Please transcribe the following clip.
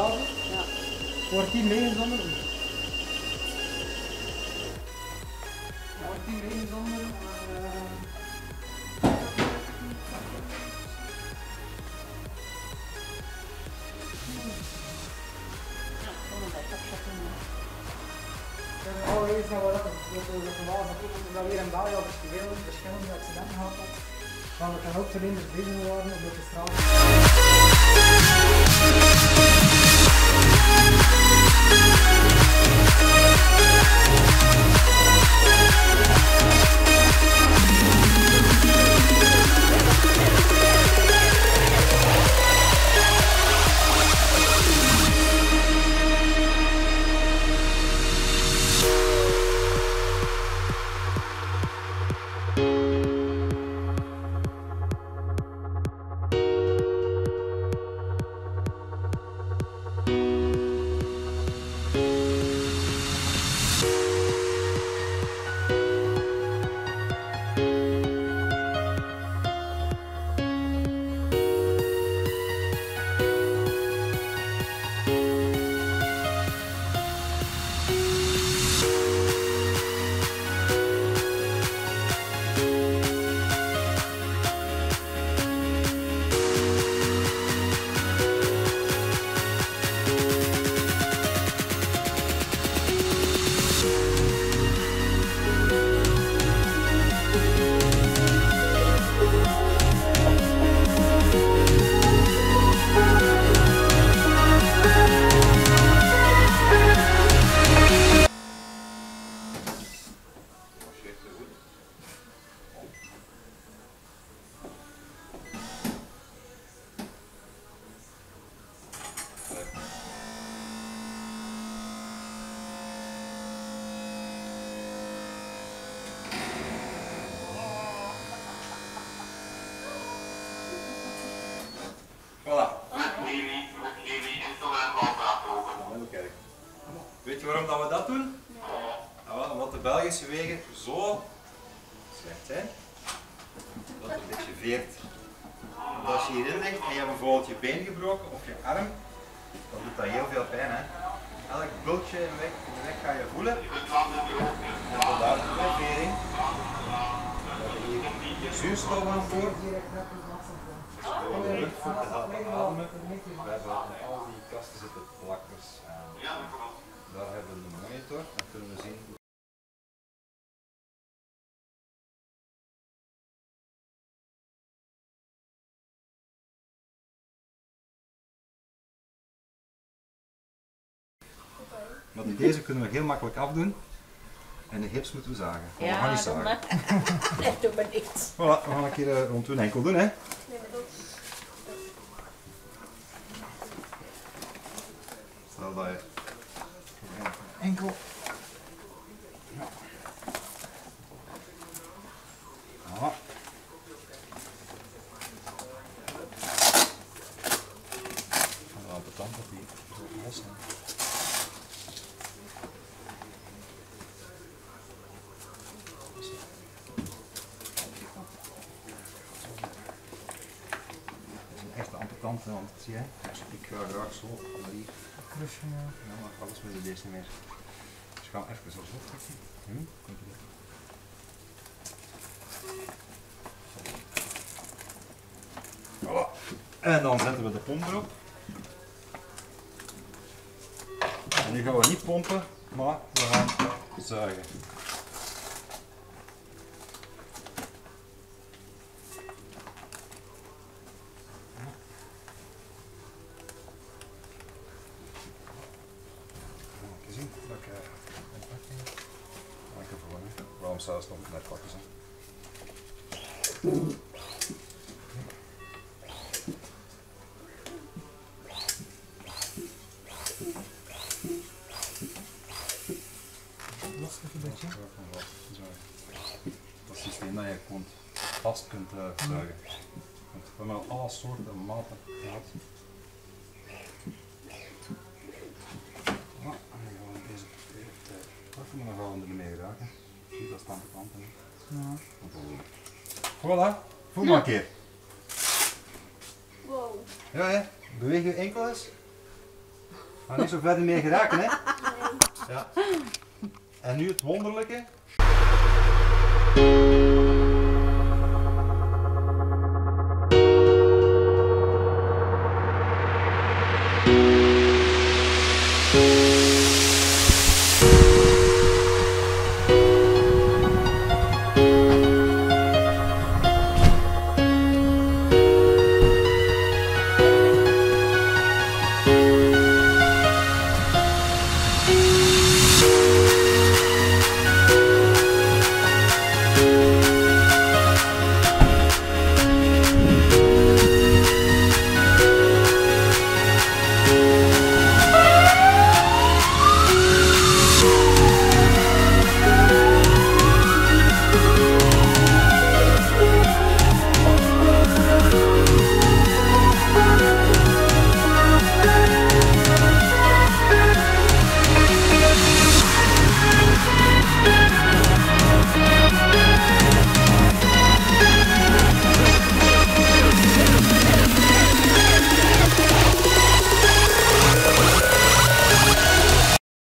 blazen. Ja. Wordt die mee zonder u. Wordt die mee zonder alweer naar wat de verwazen dat weer in België al verschillende accidenten gehad had. Maar we kunnen ook verlinders bezig worden op de straat. Weet je waarom dat we dat doen? Ja, wel, omdat de Belgische wegen zo slecht zijn dat het een beetje veert. Want als je hierin ligt en je hebt bijvoorbeeld je been gebroken of je arm, dan doet dat heel veel pijn. Hè? Elk bultje in de weg ga je voelen. En vandaar de vering. We hebben hier zuurstof aan boord. We hebben lucht voor te helpen ademen. We hebben al die kasten zitten plakkers. Daar hebben we de monitor, dan kunnen we zien. Maar deze kunnen we heel makkelijk afdoen en de hips moeten we zagen. Maar we gaan niet zagen. Dat doet me niks. Voilà, we gaan een keer rond hun enkel doen, hè? Stel dat je enkel. Ja. Voilà. En de tand dat die zo los zijn. Want zie je, ik ga graag zo naar hier. Ja, maar alles met deze niet meer. Dus we gaan even zo trekken. Voilà. En dan zetten we de pomp erop. En nu gaan we niet pompen, maar we gaan zuigen. Waarom zelfs nog net pakken ze? Lastig een beetje. Dat systeem dat je gewoon vast kunt zuigen. Want we hebben al alle soorten en maten gehad. Nou, en dan gaan we deze even pakken, maar dan gaan we er niet mee geraken. Zie, dat staat aan de kant. Ja. Voilà, voel maar een keer. Wow. Ja, hè? Beweeg je enkel eens. Ga niet zo verder meer geraken, hè? Ja. En nu het wonderlijke.